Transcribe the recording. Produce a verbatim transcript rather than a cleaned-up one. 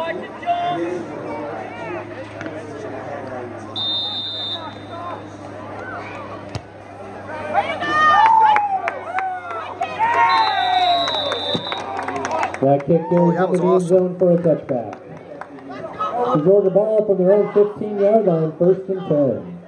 That kick goes oh, that into the awesome. end zone for a touchback. They roll the ball from their own fifteen yard line, first and ten.